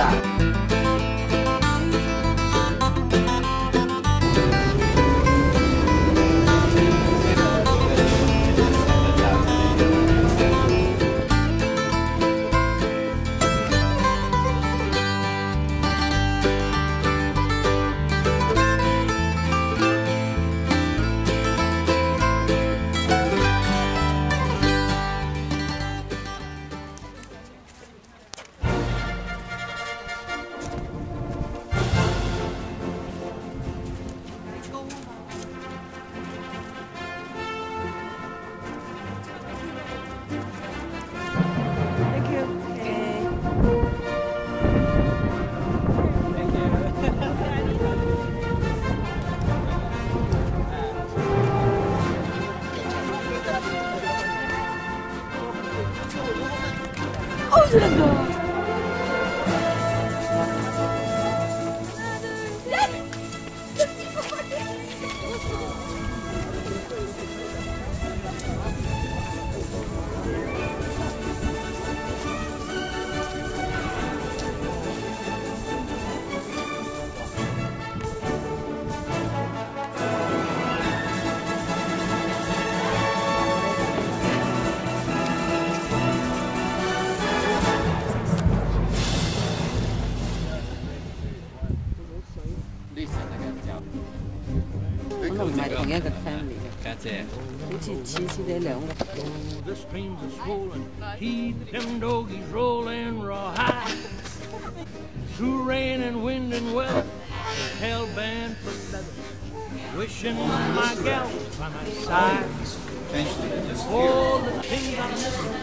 잘한다.可能唔係同一個 family 嘅。家姐，好似似你兩個。The streams are swollen, keep them doggies rolling rawhide. Through rain and wind and weather, hell bent for leather, wishing my gal was by my side. All the things I'm missing.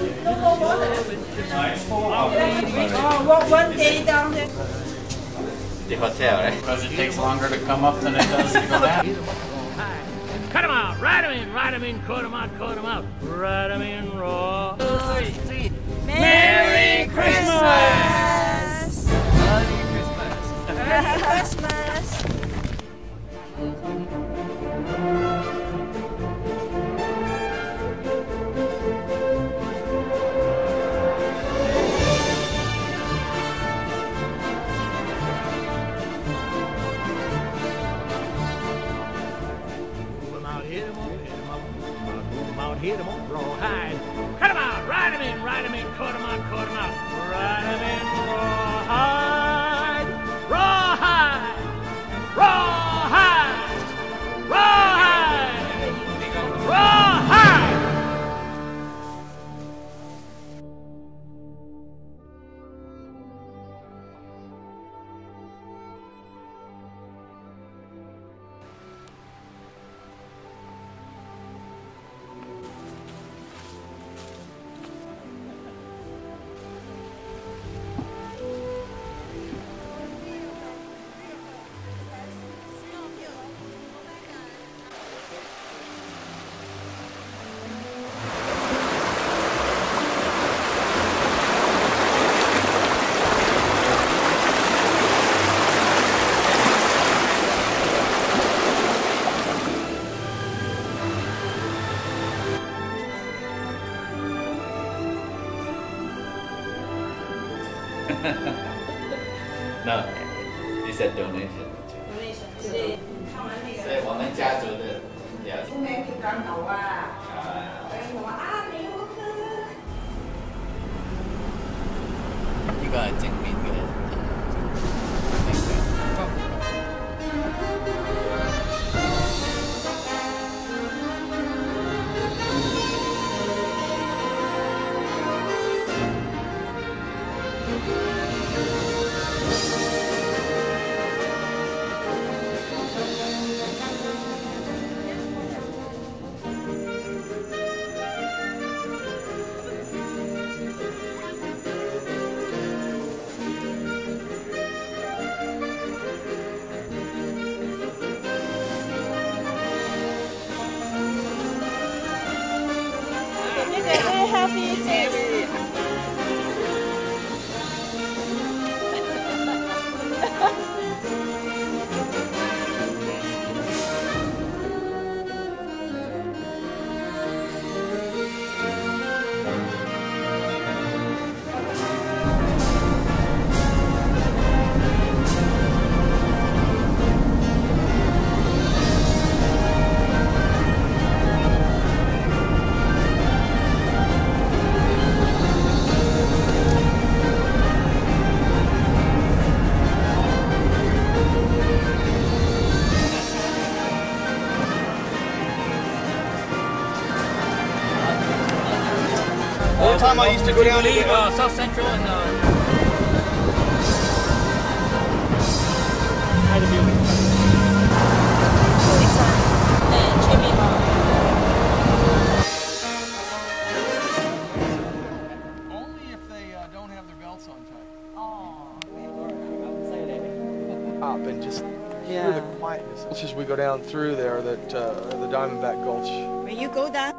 One day down there. The hotel, right? Because it takes longer to come up than it does to go down. Cut them out, ride them in, cut them out, ride them in raw. 2, 3. Merry Christmas! Merry Christmas! Merry Christmas! Hit them up, rawhide. Cut them out, ride them in, cut them out, ride them in, rawhide, rawhide, rawhide, rawhide, rawhide. No, he said donation. Donation. 所以我们家族的了解。 咩叫緊牛啊？我話啊，你好啊！ 呢個係正面嘅。 Happy Day. All the time I used to go down to South Central and only if they don't have their belts on tight. Up and just hear the quietness. As we go down through there, that the Diamondback Gulch. When you go down.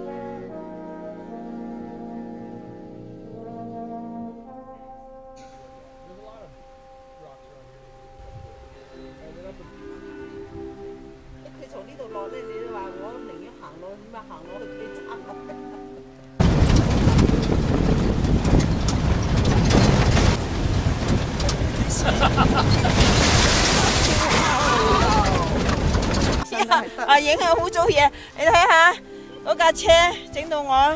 影響污糟嘢，你睇下嗰架車整到我。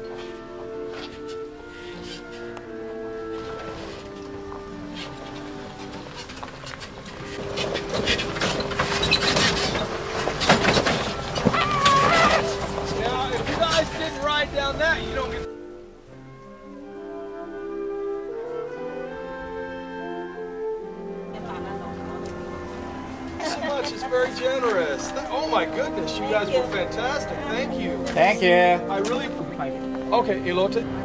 Now, if you guys didn't ride down that, you don't get. So much is very generous. Oh my goodness, you guys were fantastic. Thank you. Thank you. I really. Okay, elote.